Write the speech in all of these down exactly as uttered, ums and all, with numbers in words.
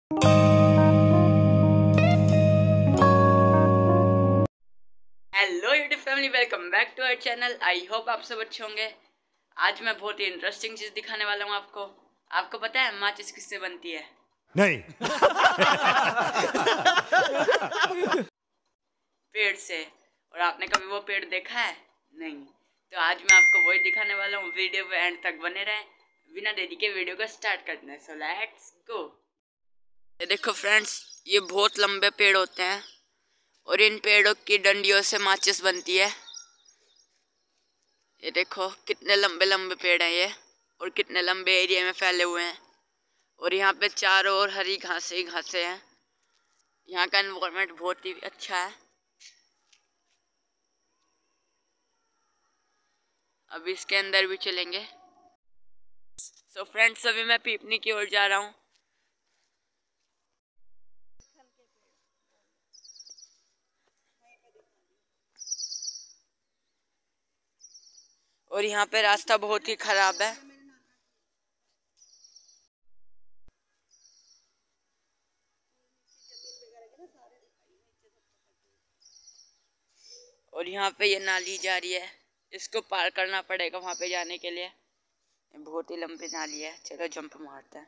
Hello YouTube family, welcome back to our channel. I hope आप सब अच्छे होंगे। आज मैं बहुत ही इंटरेस्टिंग चीज दिखाने वाला हूँ आपको। आपको पता है माचिस किससे बनती है? नहीं। पेड़ से। और आपने कभी वो पेड़ देखा है? नहीं। तो आज मैं आपको वही दिखाने वाला हूँ। वीडियो पे एंड तक बने रहें। बिना देरी के वीडियो को स्टार्ट करते हैं। So let's go. ये देखो फ्रेंड्स, ये बहुत लंबे पेड़ होते हैं और इन पेड़ों की डंडियों से माचिस बनती है। ये देखो कितने लंबे लंबे पेड़ हैं ये, और कितने लंबे एरिया में फैले हुए हैं। और यहाँ पे चारों ओर हरी घासें ही घासें हैं। यहाँ का एनवायरनमेंट बहुत ही अच्छा है। अब इसके अंदर भी चलेंगे। सो फ्रेंड्स, अभी मैं पीपनी की ओर जा रहा हूँ। और यहाँ पे रास्ता बहुत ही खराब है। और यहाँ पे ये नाली जा रही है, इसको पार करना पड़ेगा वहाँ पे जाने के लिए। ये बहुत ही लंबी नाली है। चलो जंप मारते हैं।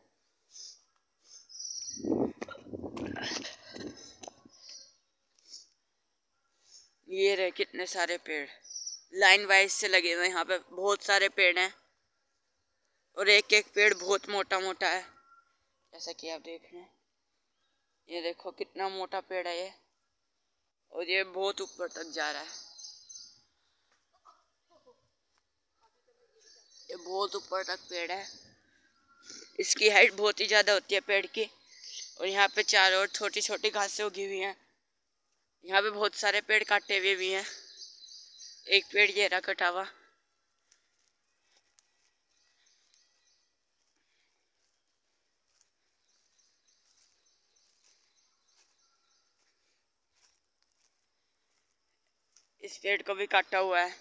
ये रहे कितने सारे पेड़ लाइन वाइज से लगे हुए हैं। यहाँ पे बहुत सारे पेड़ हैं और एक एक पेड़ बहुत मोटा मोटा है, जैसा कि आप देख रहे हैं। ये देखो कितना मोटा पेड़ है ये, और ये बहुत ऊपर तक जा रहा है। ये बहुत ऊपर तक पेड़ है। इसकी हाइट बहुत ही ज़्यादा होती है पेड़ की। और यहाँ पे चारों ओर छोटी छोटी घासें उगी हुई हैं। यहाँ पे बहुत सारे पेड़ काटे हुए भी हैं। एक पेड़ ये रहा कटा हुआ। इस पेड़ को भी काटा हुआ है।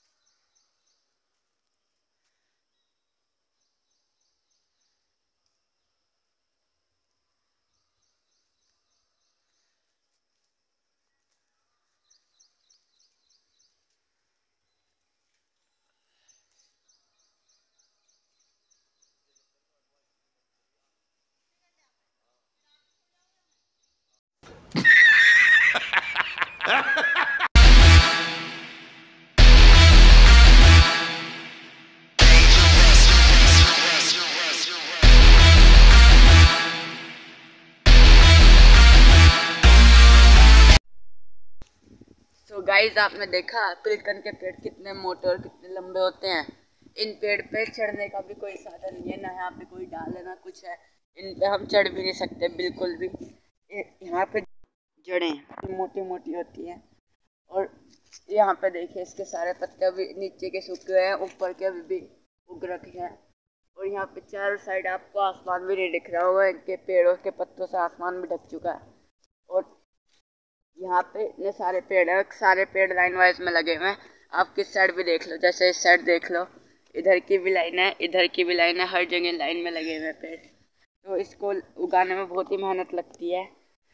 तो गाइस, आपने देखा पिलकन के पेड़ कितने मोटे और कितने लंबे होते हैं। इन पेड़ पे चढ़ने का भी कोई साधन नहीं है, ना यहाँ पे कोई डाल है ना कुछ है। इन पे हम चढ़ भी नहीं सकते बिल्कुल भी। यहाँ पे जड़ें मोटी मोटी होती हैं। और यहाँ पे देखिए इसके सारे पत्ते अभी नीचे के सूखे हुए हैं, ऊपर के अभी भी उग रखे हैं। और यहाँ पे चारों साइड आपको आसमान भी नहीं दिख रहा होगा, इनके पेड़ों के पत्तों से आसमान भी ढक चुका है। और यहाँ पे इतने सारे पेड़ हैं, सारे पेड़ लाइन वाइज में लगे हुए हैं। आप किस साइड भी देख लो, जैसे इस साइड देख लो, इधर की भी लाइन है, इधर की भी लाइन है, हर जगह लाइन में लगे हुए हैं पेड़। तो इसको उगाने में बहुत ही मेहनत लगती है।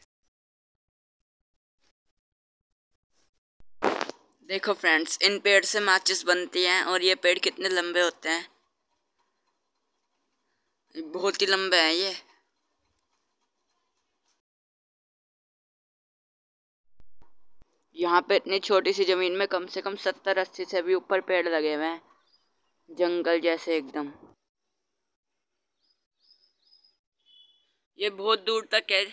देखो फ्रेंड्स, इन पेड़ से माचिस बनती हैं। और ये पेड़ कितने लंबे होते हैं, बहुत ही लंबे हैं ये। यहाँ पे इतनी छोटी सी जमीन में कम से कम सत्तर अस्सी से भी ऊपर पेड़ लगे हुए हैं, जंगल जैसे एकदम। ये बहुत दूर तक है।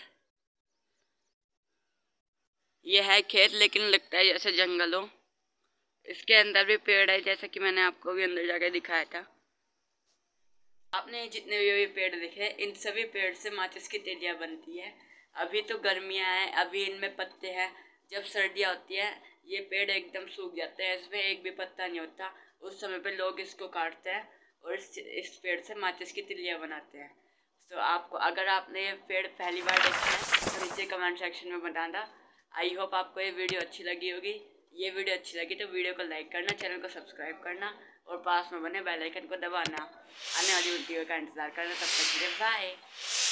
ये है खेत, लेकिन लगता है जैसे जंगल हो। इसके अंदर भी पेड़ है, जैसा कि मैंने आपको भी अंदर जाके दिखाया था। आपने जितने भी ये पेड़ देखे, इन सभी पेड़ से माचिस की तिलियां बनती है। अभी तो गर्मियां हैं, अभी इनमें पत्ते हैं। जब सर्दियां होती है ये पेड़ एकदम सूख जाते हैं, इसमें एक भी पत्ता नहीं होता। उस समय पे लोग इसको काटते हैं और इस, इस पेड़ से माचिस की तिलियां बनाते हैं। तो आपको, अगर आपने ये पेड़ पहली बार देखा है तो नीचे कमेंट सेक्शन में बताना। आई होप आपको ये वीडियो अच्छी लगी होगी। ये वीडियो अच्छी लगी तो वीडियो को लाइक करना, चैनल को सब्सक्राइब करना और पास में बने बेल आइकन को दबाना। आने वाली वीडियो का इंतजार करना। तब तक के लिए बाय।